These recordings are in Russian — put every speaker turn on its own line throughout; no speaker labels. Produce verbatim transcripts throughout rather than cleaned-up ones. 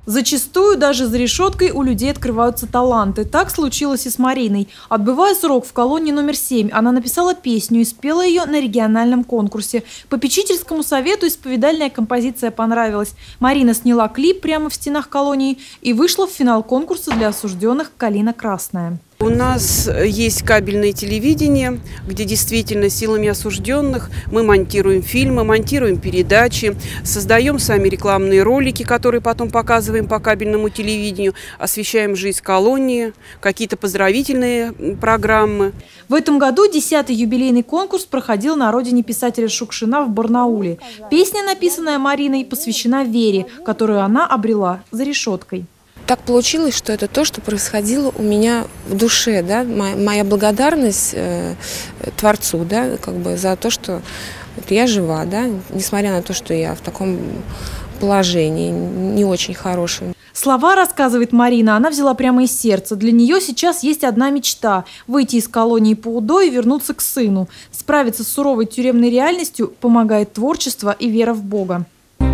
Зачастую даже за решеткой у людей открываются таланты. Так случилось и с Мариной. Отбывая срок в колонии номер семь, она написала песню и спела ее на региональном конкурсе. Попечительскому совету исповедальная композиция понравилась. Марина сняла клип прямо в стенах колонии и вышла в финал конкурса для осужденных «Калина красная».
У нас есть кабельное телевидение, где действительно силами осужденных мы монтируем фильмы, монтируем передачи, создаем сами рекламные ролики, которые потом показываем по кабельному телевидению, освещаем жизнь колонии, какие-то поздравительные программы.
В этом году десятый юбилейный конкурс проходил на родине писателя Шукшина в Барнауле. Песня, написанная Мариной, посвящена вере, которую она обрела за решеткой.
Так получилось, что это то, что происходило у меня в душе, да, моя, моя благодарность э, Творцу, да, как бы за то, что вот я жива, да, несмотря на то, что я в таком положении не очень хорошем.
Слова, рассказывает Марина, она взяла прямо из сердца. Для нее сейчас есть одна мечта – выйти из колонии по УДО и вернуться к сыну. Справиться с суровой тюремной реальностью помогает творчество и вера в Бога.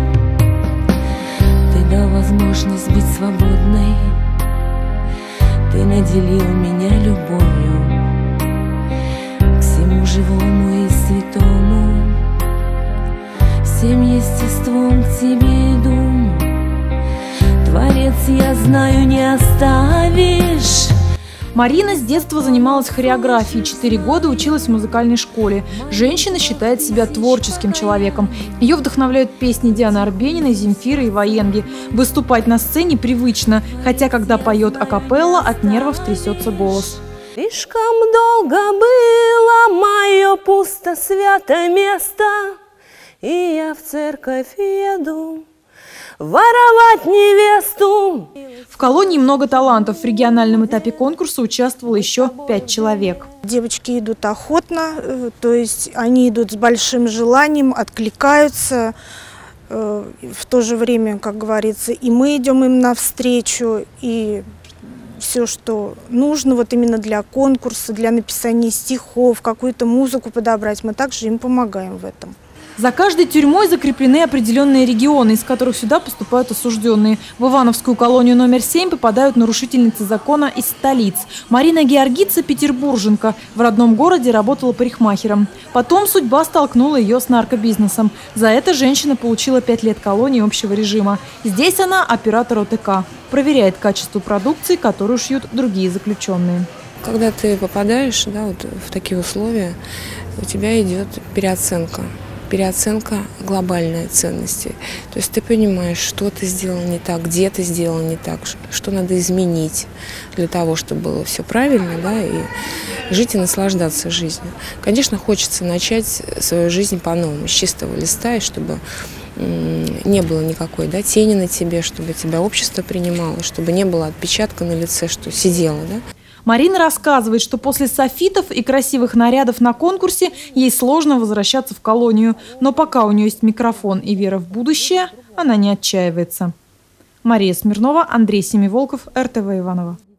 Дал возможность быть свободной, ты наделил меня любовью к всему живому и святому, всем естеством к тебе иду. Творец, я знаю, не оставишь.
Марина с детства занималась хореографией, четыре года училась в музыкальной школе. Женщина считает себя творческим человеком. Ее вдохновляют песни Дианы Арбениной, Земфиры и Ваенги. Выступать на сцене привычно, хотя когда поет акапелла, от нервов трясется голос.
Слишком долго было мое пусто святое место, и я в церковь еду воровать невесту.
В колонии много талантов. В региональном этапе конкурса участвовало еще пять человек.
Девочки идут охотно, то есть они идут с большим желанием, откликаются. В то же время, как говорится, и мы идем им навстречу, и все, что нужно вот именно для конкурса, для написания стихов, какую-то музыку подобрать, мы также им помогаем в этом.
За каждой тюрьмой закреплены определенные регионы, из которых сюда поступают осужденные. В Ивановскую колонию номер семь попадают нарушительницы закона из столиц. Марина Георгица – петербурженка. В родном городе работала парикмахером. Потом судьба столкнула ее с наркобизнесом. За это женщина получила пять лет колонии общего режима. Здесь она оператор ОТК. Проверяет качество продукции, которую шьют другие заключенные.
Когда ты попадаешь, да, вот в такие условия, у тебя идет переоценка. Переоценка глобальной ценности. То есть ты понимаешь, что ты сделал не так, где ты сделал не так, что надо изменить для того, чтобы было все правильно, да, и жить и наслаждаться жизнью. Конечно, хочется начать свою жизнь по-новому, с чистого листа, и чтобы не было никакой, да, тени на тебе, чтобы тебя общество принимало, чтобы не было отпечатка на лице, что сидела, да.
Марина рассказывает, что после софитов и красивых нарядов на конкурсе ей сложно возвращаться в колонию. Но пока у нее есть микрофон и вера в будущее, она не отчаивается. Мария Смирнова, Андрей Семиволков, эр тэ вэ Иваново.